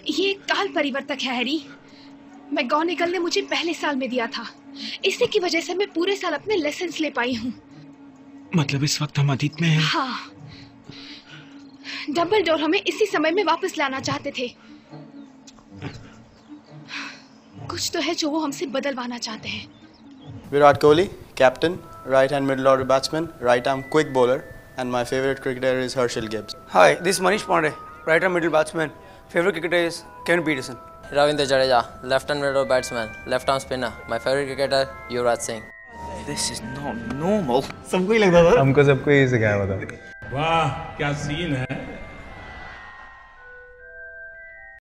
ये एक काल परिवर्तक है हैरी। मैगोनेगल ने मुझे पहले साल में दिया था। इसी की वजह से मैं पूरे साल अपने लेसन्स ले पाई हूँ। मतलब इस वक्त हम अतीत में हैं? हाँ, डंबलडोर हमें इसी समय में वापस लाना चाहते थे। कुछ तो है जो वो हमसे बदलवाना चाहते हैं। Virat Kohli, captain, right hand middle order batsman, right arm quick bowler, and my favorite cricketer is Herschel Gibbs. Hi, this is Manish Pandey, right arm middle batsman. Favorite cricketer is Kevin Peterson. Ravindra Jadeja, left hand middle batsman, left arm spinner. My favorite cricketer Yuvraj Singh. This is not normal. सबको ही लगता था। हमको सबको यही सिखाया था। वाह क्या सीन है।